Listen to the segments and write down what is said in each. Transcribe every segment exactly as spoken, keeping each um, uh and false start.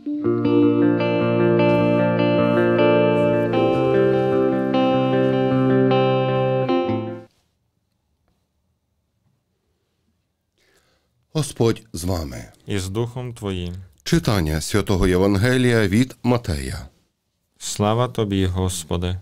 Господь з вами. І з Духом Твоїм. Читання Святого Євангелія від Матея. Слава Тобі, Господи.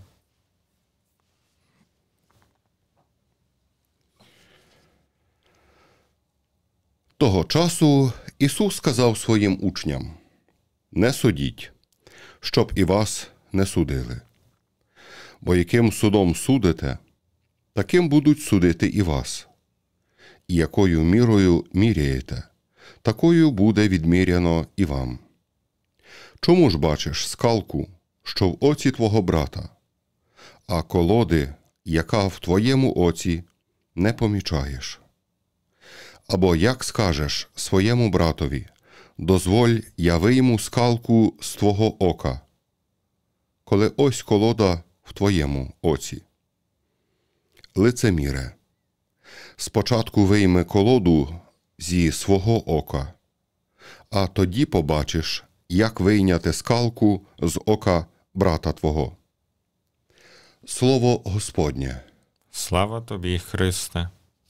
Того часу Ісус сказав своїм учням: «Не судіть, щоб і вас не судили. Бо яким судом судите, таким будуть судити і вас. І якою мірою міряєте, такою буде відміряно і вам. Чому ж бачиш скалку, що в оці твого брата, а колоди, яка в твоєму оці, не помічаєш? Або як скажеш своєму братові: дозволь, я вийму скалку з твого ока, коли ось колода в твоєму оці? Лицеміре, спочатку вийми колоду зі свого ока, а тоді побачиш, як вийняти скалку з ока брата твого». Слово Господнє. Слава Тобі, Христе.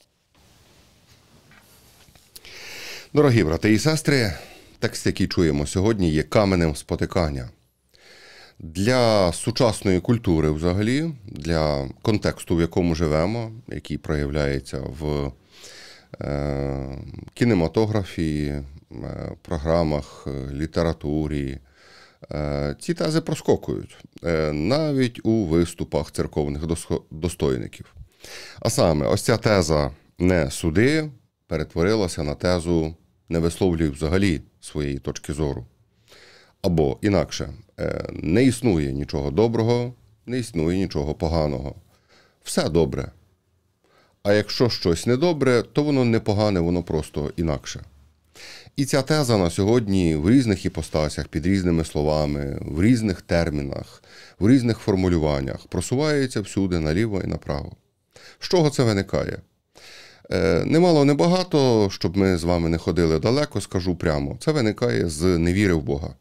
Дорогі брати і сестри, текст, який чуємо сьогодні, є каменем спотикання. Для сучасної культури взагалі, для контексту, в якому живемо, який проявляється в е, кінематографії, е, програмах, літературі, е, ці тези проскокують, е, навіть у виступах церковних достойників. А саме, ось ця теза «не суди» перетворилася на тезу «не висловлюй взагалі своєї точки зору». Або інакше, не існує нічого доброго, не існує нічого поганого. Все добре. А якщо щось недобре, то воно не погане, воно просто інакше. І ця теза на сьогодні в різних іпостасях, під різними словами, в різних термінах, в різних формулюваннях просувається всюди, наліво і направо. З чого це виникає? Немало, небагато, щоб ми з вами не ходили далеко, скажу прямо. Це виникає з невіри в Бога.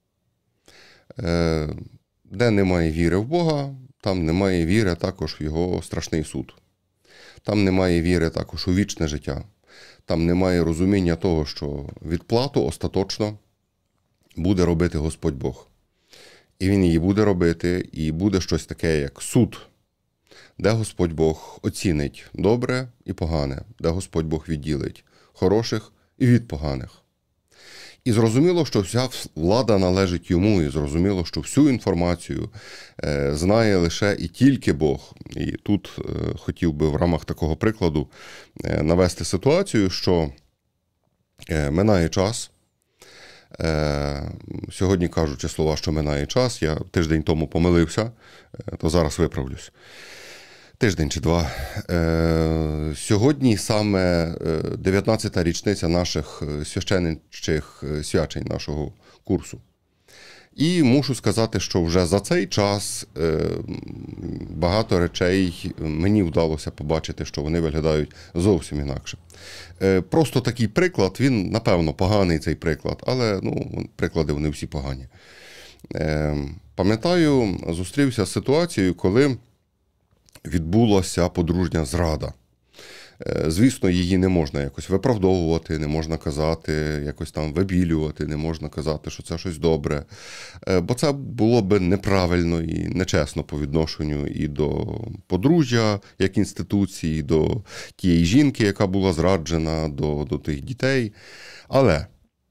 Де немає віри в Бога, там немає віри також в Його страшний суд. Там немає віри також у вічне життя. Там немає розуміння того, що відплату остаточно буде робити Господь Бог. І Він її буде робити, і буде щось таке, як суд, де Господь Бог оцінить добре і погане, де Господь Бог відділить хороших і від поганих. І зрозуміло, що вся влада належить йому, і зрозуміло, що всю інформацію е, знає лише і тільки Бог. І тут е, хотів би в рамах такого прикладу е, навести ситуацію, що е, минає час. Е, сьогодні, кажучи слова, що минає час, я тиждень тому помилився, е, то зараз виправлюсь. Тиждень чи два. Е, сьогодні саме дев'ятнадцята річниця наших священничих свячень, нашого курсу. І мушу сказати, що вже за цей час е, багато речей мені вдалося побачити, що вони виглядають зовсім інакше. Е, просто такий приклад, він, напевно, поганий цей приклад, але ну, приклади вони всі погані. Е, пам'ятаю, зустрівся з ситуацією, коли відбулася подружня зрада. Звісно, її не можна якось виправдовувати, не можна казати, якось там вибілювати, не можна казати, що це щось добре. Бо це було би неправильно і нечесно по відношенню і до подружжя, як інституції, і до тієї жінки, яка була зраджена, до, до тих дітей. Але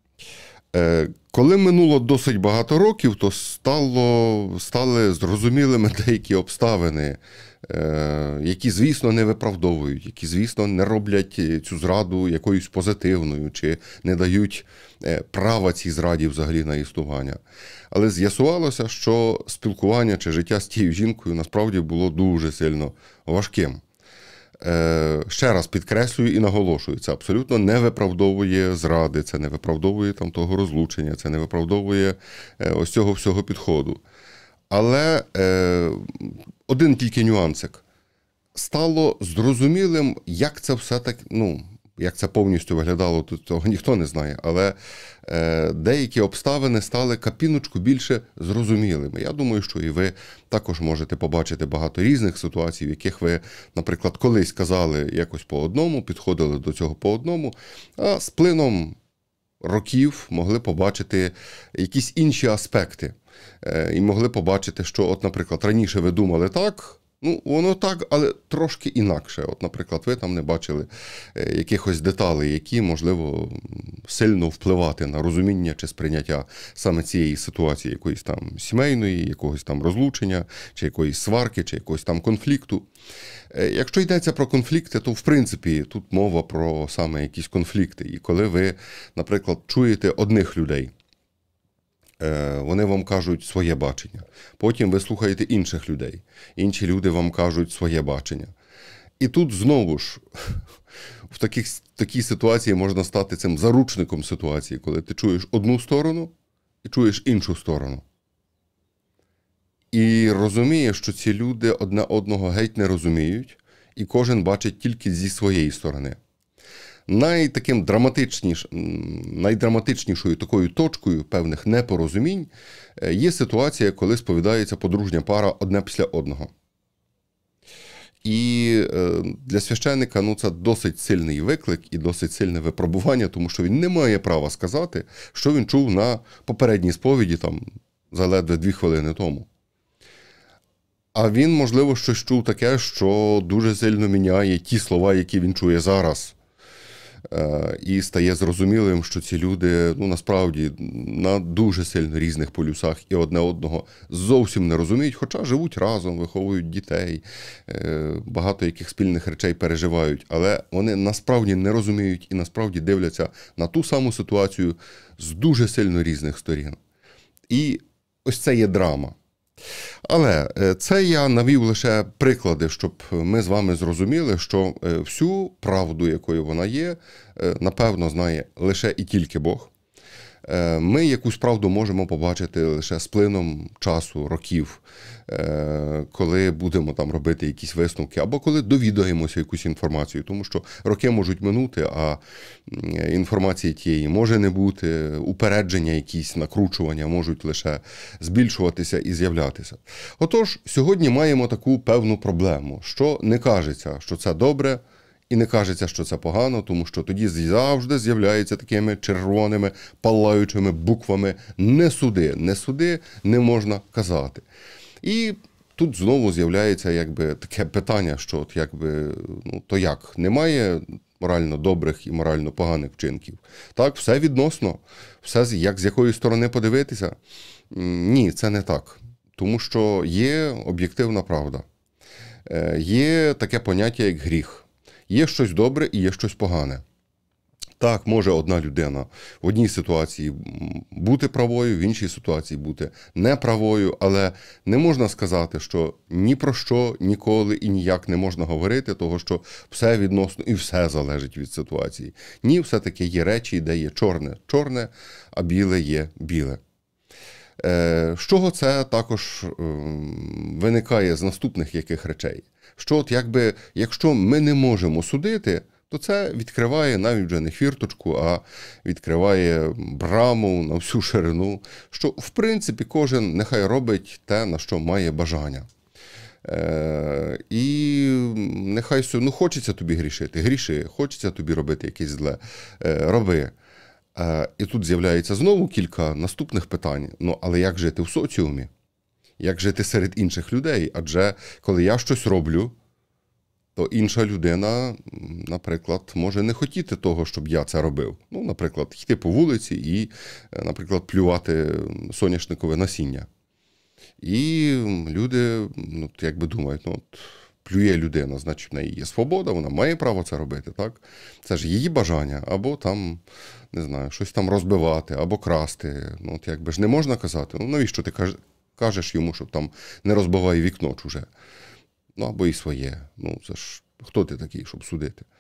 коли минуло досить багато років, то стало, стали зрозумілими деякі обставини, які, звісно, не виправдовують, які, звісно, не роблять цю зраду якоюсь позитивною, чи не дають права цій зраді взагалі на існування. Але з'ясувалося, що спілкування чи життя з тією жінкою насправді було дуже сильно важким. Ще раз підкреслюю і наголошую, це абсолютно не виправдовує зради, це не виправдовує там того розлучення, це не виправдовує ось цього всього підходу. Але е, один тільки нюансик. Стало зрозумілим, як це все так, ну, Як це повністю виглядало, то того ніхто не знає. Але е, деякі обставини стали капіночку більше зрозумілими. Я думаю, що і ви також можете побачити багато різних ситуацій, в яких ви, наприклад, колись казали якось по одному, підходили до цього по одному, а з плином років могли побачити якісь інші аспекти. Е, і могли побачити, що, от, наприклад, раніше ви думали так, ну, воно так, але трошки інакше. От, наприклад, ви там не бачили якихось деталей, які, можливо, сильно впливати на розуміння чи сприйняття саме цієї ситуації, якоїсь там сімейної, якогось там розлучення, чи якоїсь сварки, чи якогось там конфлікту. Якщо йдеться про конфлікти, то, в принципі, тут мова про саме якісь конфлікти. І коли ви, наприклад, чуєте одних людей, вони вам кажуть своє бачення. Потім ви слухаєте інших людей. Інші люди вам кажуть своє бачення. І тут знову ж в таких, такій ситуації можна стати цим заручником ситуації, коли ти чуєш одну сторону і чуєш іншу сторону. І розумієш, що ці люди одне одного геть не розуміють, і кожен бачить тільки зі своєї сторони. Найтаким драматичніш, найдраматичнішою такою точкою певних непорозумінь є ситуація, коли сповідається подружня пара одне після одного. І для священника ну, це досить сильний виклик і досить сильне випробування, тому що він не має права сказати, що він чув на попередній сповіді там, за ледве дві хвилини тому. А він, можливо, щось чув таке, що дуже сильно міняє ті слова, які він чує зараз. І стає зрозумілим, що ці люди, ну, насправді, на дуже сильно різних полюсах і одне одного зовсім не розуміють, хоча живуть разом, виховують дітей, багато яких спільних речей переживають, але вони насправді не розуміють і насправді дивляться на ту саму ситуацію з дуже сильно різних сторін. І ось це є драма. Але це я навів лише приклади, щоб ми з вами зрозуміли, що всю правду, якою вона є, напевно, знає лише і тільки Бог. Ми якусь правду можемо побачити лише з плином часу, років, коли будемо там робити якісь висновки, або коли довідаємося якусь інформацію, тому що роки можуть минути, а інформації тієї може не бути, упередження якісь, накручування можуть лише збільшуватися і з'являтися. Отож, сьогодні маємо таку певну проблему, що не кажеться, що це добре, і не кажеться, що це погано, тому що тоді завжди з'являються такими червоними, палаючими буквами «не суди». «Не суди» не можна казати. І тут знову з'являється якби таке питання, що от якби, ну, то як? Немає морально добрих і морально поганих вчинків. Так, все відносно. Все, як з якої сторони подивитися? Ні, це не так. Тому що є об'єктивна правда. Є таке поняття, як гріх. Є щось добре і є щось погане. Так, може одна людина в одній ситуації бути правою, в іншій ситуації бути неправою, але не можна сказати, що ні про що ніколи і ніяк не можна говорити, того що все відносно і все залежить від ситуації. Ні, все-таки є речі, де є чорне – чорне, а біле є біле. З чого це також виникає з наступних яких речей? Що от якби, якщо ми не можемо судити, то це відкриває навіть вже не фірточку, а відкриває браму на всю ширину, що в принципі кожен нехай робить те, на що має бажання. Е, і нехай, ну хочеться тобі грішити, гріши, хочеться тобі робити якесь зле, е, роби. Е, і тут з'являється знову кілька наступних питань. Ну, але як жити в соціумі? Як жити серед інших людей? Адже коли я щось роблю, то інша людина, наприклад, може не хотіти того, щоб я це робив. Ну, наприклад, йти по вулиці і, наприклад, плювати соняшникове насіння. І люди, ну, якби думають, ну, от, плює людина, значить, в неї є свобода, вона має право це робити, так? Це ж її бажання, або там, не знаю, щось там розбивати, або красти. Ну, от якби ж не можна казати, ну, навіщо ти кажеш, кажеш йому, щоб там не розбивай вікно чуже. Ну, або і своє. Ну, це ж хто ти такий, щоб судити?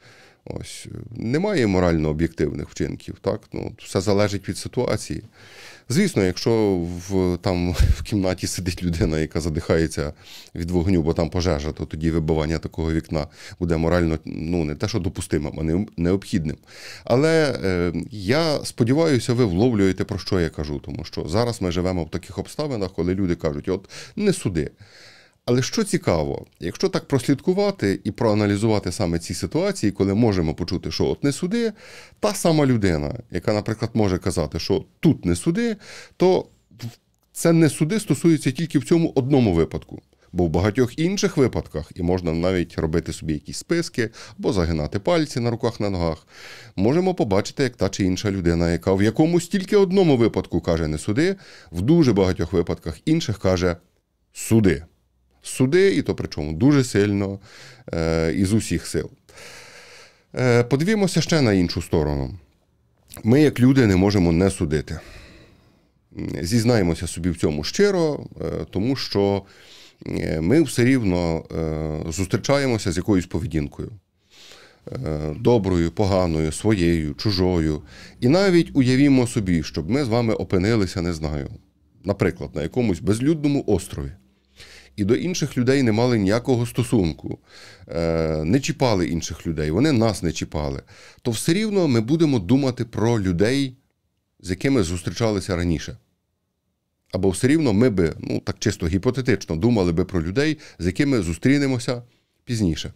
Ось. Немає морально-об'єктивних вчинків. Так? Ну, все залежить від ситуації. Звісно, якщо в, там, в кімнаті сидить людина, яка задихається від вогню, бо там пожежа, то тоді вибивання такого вікна буде морально, ну, не те, що допустимим, а не, необхідним. Але е, я сподіваюся, ви вловлюєте, про що я кажу, тому що зараз ми живемо в таких обставинах, коли люди кажуть, от не суди. Але що цікаво, якщо так прослідкувати і проаналізувати саме ці ситуації, коли можемо почути, що от не суди, та сама людина, яка, наприклад, може казати, що тут не суди, то це не суди стосується тільки в цьому одному випадку. Бо в багатьох інших випадках, і можна навіть робити собі якісь списки, або загинати пальці на руках, на ногах, можемо побачити, як та чи інша людина, яка в якомусь тільки одному випадку каже не суди, в дуже багатьох випадках інших каже суди. Суди, і то причому дуже сильно, е, із усіх сил. Е, подивімося ще на іншу сторону. Ми, як люди, не можемо не судити. Зізнаємося собі в цьому щиро, е, тому що ми все рівно е, зустрічаємося з якоюсь поведінкою. Е, доброю, поганою, своєю, чужою. І навіть уявімо собі, щоб ми з вами опинилися, не знаю, наприклад, на якомусь безлюдному острові. І до інших людей не мали ніякого стосунку, не чіпали інших людей, вони нас не чіпали, то все рівно ми будемо думати про людей, з якими зустрічалися раніше. Або все рівно ми би, ну так чисто гіпотетично, думали би про людей, з якими зустрінемося пізніше.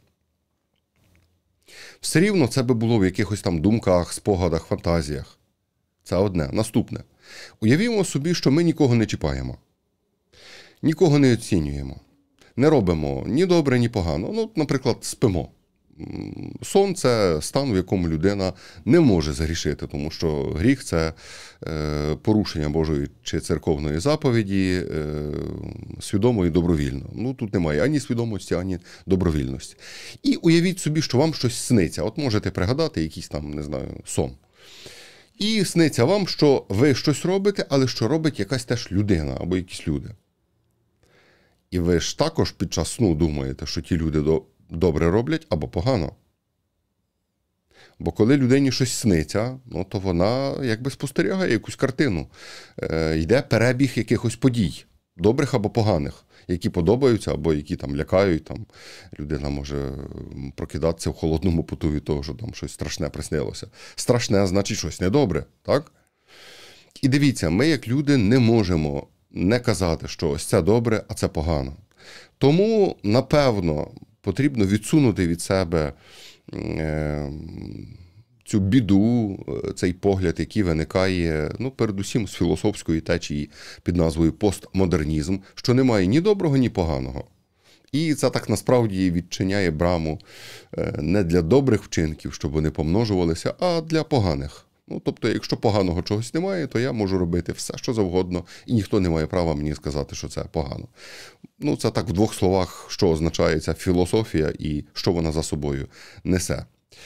Все рівно це би було в якихось там думках, спогадах, фантазіях. Це одне. Наступне. Уявімо собі, що ми нікого не чіпаємо. Нікого не оцінюємо. Не робимо ні добре, ні погано. Ну, наприклад, спимо. Сон – це стан, в якому людина не може загрішити, тому що гріх – це е, порушення Божої чи церковної заповіді, е, свідомо і добровільно. Ну, тут немає ані свідомості, ані добровільності. І уявіть собі, що вам щось сниться. От можете пригадати якийсь там, не знаю, сон. І сниться вам, що ви щось робите, але що робить якась теж людина або якісь люди. І ви ж також під час сну думаєте, що ті люди добре роблять або погано. Бо коли людині щось сниться, ну, то вона якби спостерігає якусь картину. Е, йде перебіг якихось подій, добрих або поганих, які подобаються або які там лякають. Там, людина може прокидатися в холодному поту від того, що там щось страшне приснилося. Страшне, значить щось недобре, так? І дивіться, ми як люди не можемо не казати, що ось це добре, а це погано. Тому, напевно, потрібно відсунути від себе е, цю біду, цей погляд, який виникає, ну, передусім з філософської течії під назвою постмодернізм, що немає ні доброго, ні поганого. І це так насправді відчиняє браму е, не для добрих вчинків, щоб вони помножувалися, а для поганих. Ну, тобто, якщо поганого чогось немає, то я можу робити все, що завгодно, і ніхто не має права мені сказати, що це погано. Ну, це так в двох словах, що означає ця філософія і що вона за собою несе.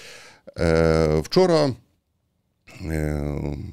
Е, вчора е,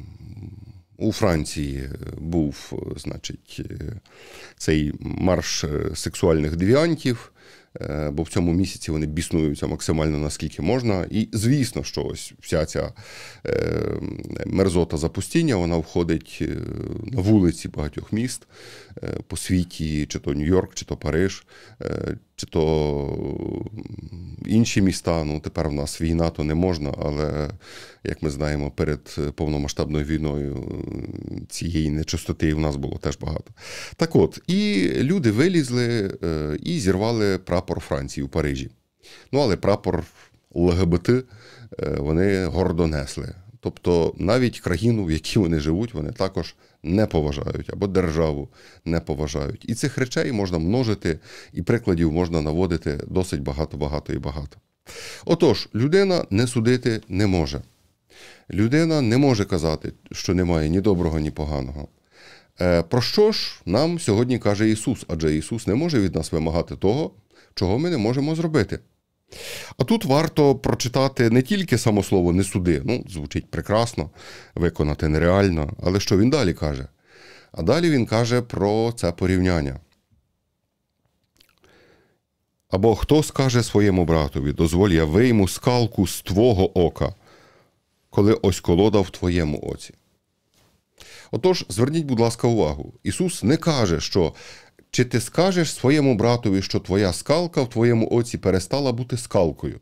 у Франції був, значить, цей марш сексуальних девіантів, бо в цьому місяці вони біснуються максимально наскільки можна. І звісно, що ось вся ця е, мерзота запустіння, вона входить на вулиці багатьох міст е, по світі, чи то Нью-Йорк, чи то Париж, е, чи то інші міста. Ну, тепер в нас війна, то не можна, але, як ми знаємо, перед повномасштабною війною цієї нечистоти в нас було теж багато. Так от, і люди вилізли е, і зірвали прапор Франції у Парижі. Ну, але прапор ЛГБТ е, вони гордо несли. Тобто навіть країну, в якій вони живуть, вони також не поважають, або державу не поважають. І цих речей можна множити, і прикладів можна наводити досить багато-багато і багато. Отож, людина не судити не може. Людина не може казати, що немає ні доброго, ні поганого. Е, про що ж нам сьогодні каже Ісус? Адже Ісус не може від нас вимагати того, чого ми не можемо зробити. А тут варто прочитати не тільки само слово «не суди», ну, звучить прекрасно, виконати нереально, але що він далі каже? А далі він каже про це порівняння. Або хто скаже своєму братові, дозволь я вийму скалку з твого ока, коли ось колода в твоєму оці. Отож, зверніть, будь ласка, увагу. Ісус не каже, що чи ти скажеш своєму братові, що твоя скалка в твоєму оці перестала бути скалкою.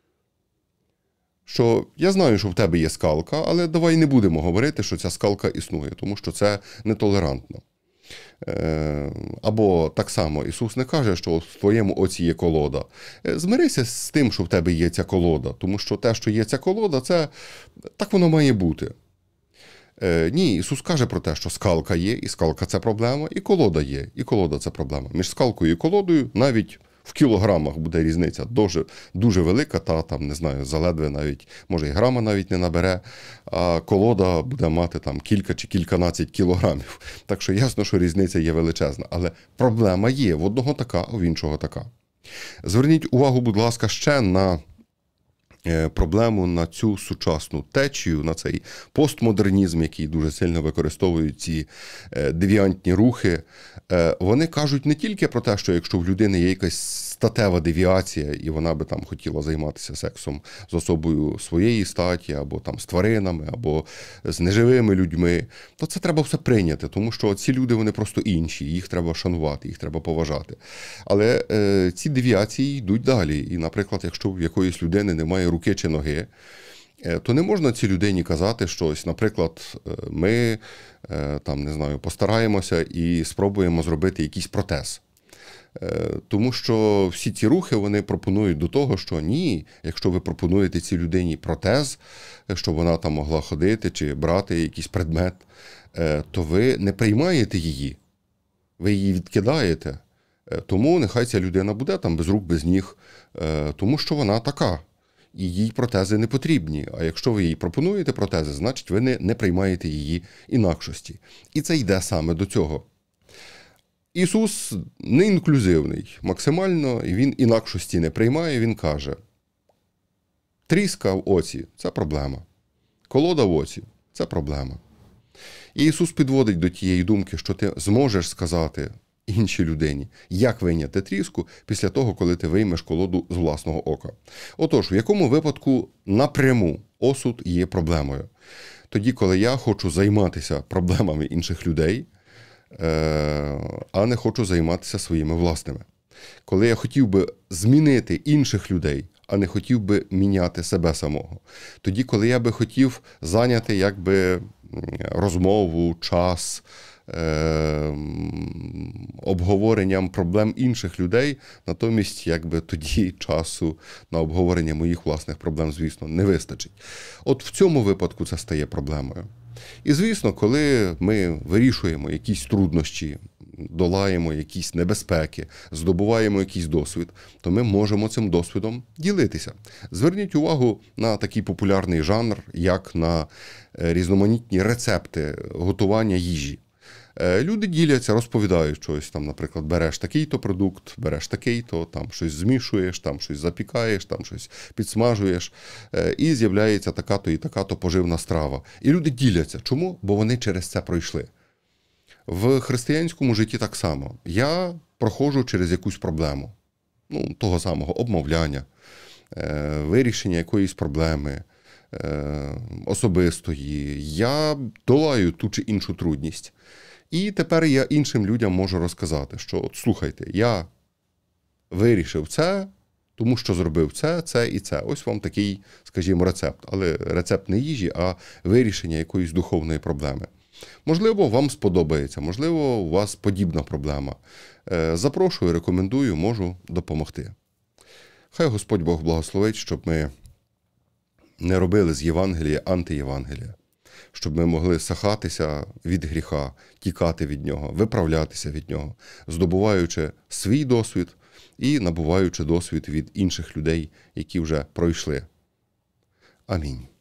Що я знаю, що в тебе є скалка, але давай не будемо говорити, що ця скалка існує, тому що це нетолерантно. Або так само Ісус не каже, що в твоєму оці є колода. Змирися з тим, що в тебе є ця колода, тому що те, що є ця колода, це так воно має бути. Ні, Ісус каже про те, що скалка є, і скалка – це проблема, і колода є, і колода – це проблема. Між скалкою і колодою навіть в кілограмах буде різниця дуже, дуже велика, та там, не знаю, заледве навіть, може і грама навіть не набере, а колода буде мати там кілька чи кільканадцять кілограмів. Так що ясно, що різниця є величезна. Але проблема є, в одного така, а в іншого така. Зверніть увагу, будь ласка, ще на проблему, на цю сучасну течію, на цей постмодернізм, який дуже сильно використовують ці девіантні рухи. Вони кажуть не тільки про те, що якщо в людини є якась статева девіація, і вона би там хотіла займатися сексом з особою своєї статі, або там з тваринами, або з неживими людьми, то це треба все прийняти, тому що ці люди, вони просто інші, їх треба шанувати, їх треба поважати. Але е, ці девіації йдуть далі. І, наприклад, якщо в якоїсь людини немає руки чи ноги, то не можна цій людині казати щось. Наприклад, ми там, не знаю, постараємося і спробуємо зробити якийсь протез. Тому що всі ці рухи, вони пропонують до того, що ні, якщо ви пропонуєте цій людині протез, щоб вона там могла ходити чи брати якийсь предмет, то ви не приймаєте її, ви її відкидаєте. Тому нехай ця людина буде там без рук, без ніг, тому що вона така. І їй протези не потрібні. А якщо ви їй пропонуєте протези, значить ви не, не приймаєте її інакшості. І це йде саме до цього. Ісус не інклюзивний максимально, і Він інакшості не приймає, Він каже, тріска в оці – це проблема. Колода в оці – це проблема. І Ісус підводить до тієї думки, що ти зможеш сказати іншій людині, як вийняти тріску після того, коли ти виймеш колоду з власного ока. Отож, в якому випадку напряму осуд є проблемою? Тоді, коли я хочу займатися проблемами інших людей, а не хочу займатися своїми власними. Коли я хотів би змінити інших людей, а не хотів би міняти себе самого. Тоді, коли я би хотів зайняти якби розмову, час, е- обговоренням проблем інших людей, натомість якби тоді часу на обговорення моїх власних проблем, звісно, не вистачить. От в цьому випадку це стає проблемою. І, звісно, коли ми вирішуємо якісь труднощі, долаємо якісь небезпеки, здобуваємо якийсь досвід, то ми можемо цим досвідом ділитися. Зверніть увагу на такий популярний жанр, як на різноманітні рецепти готування їжі. Люди діляться, розповідають щось, там, наприклад, береш такий-то продукт, береш такий-то, там щось змішуєш, там щось запікаєш, там щось підсмажуєш, і з'являється така-то і така-то поживна страва. І люди діляться. Чому? Бо вони через це пройшли. В християнському житті так само. Я проходжу через якусь проблему, ну, того самого обмовляння, вирішення якоїсь проблеми особистої. Я долаю ту чи іншу трудність. І тепер я іншим людям можу розказати, що от слухайте, я вирішив це, тому що зробив це, це і це. Ось вам такий, скажімо, рецепт. Але рецепт не їжі, а вирішення якоїсь духовної проблеми. Можливо, вам сподобається, можливо, у вас подібна проблема. Запрошую, рекомендую, можу допомогти. Хай Господь Бог благословить, щоб ми не робили з Євангелія антиєвангелія. Щоб ми могли сахатися від гріха, тікати від нього, виправлятися від нього, здобуваючи свій досвід і набуваючи досвід від інших людей, які вже пройшли. Амінь.